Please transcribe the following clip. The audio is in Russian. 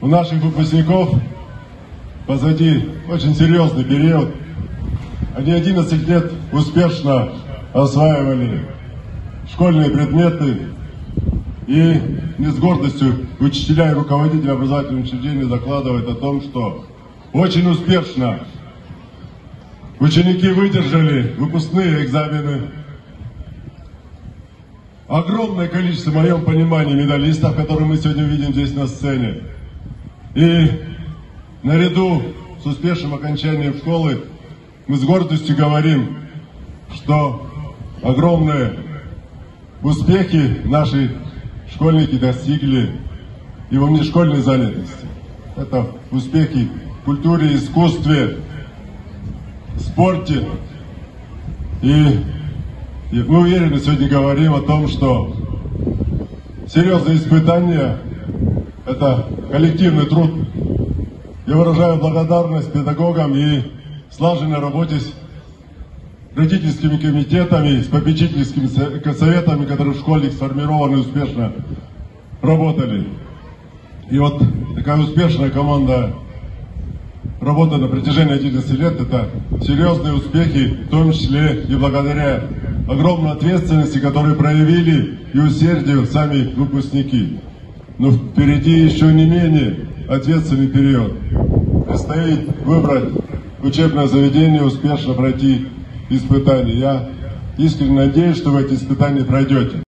у наших выпускников позади очень серьезный период. Они 11 лет успешно осваивали школьные предметы, и мне с гордостью учителя и руководители образовательных учреждений докладывают о том, что очень успешно ученики выдержали выпускные экзамены. Огромное количество, в моем понимании, медалистов, которые мы сегодня видим здесь на сцене. И наряду с успешным окончанием школы мы с гордостью говорим, что огромные успехи наши школьники достигли и во внешкольной занятости. Это успехи в культуре, искусстве, спорте. И мы уверенно сегодня говорим о том, что серьезные испытания – это коллективный труд. Я выражаю благодарность педагогам и слаженной работе с родительскими комитетами, с попечительскими советами, которые в школе сформированы, успешно работали. И вот такая успешная команда работа на протяжении 11 лет – это серьезные успехи, в том числе и благодаря огромной ответственности, которую проявили, и усердию сами выпускники. Но впереди еще не менее ответственный период. Предстоит выбрать учебное заведение, успешно пройти испытания. Я искренне надеюсь, что вы эти испытания пройдете.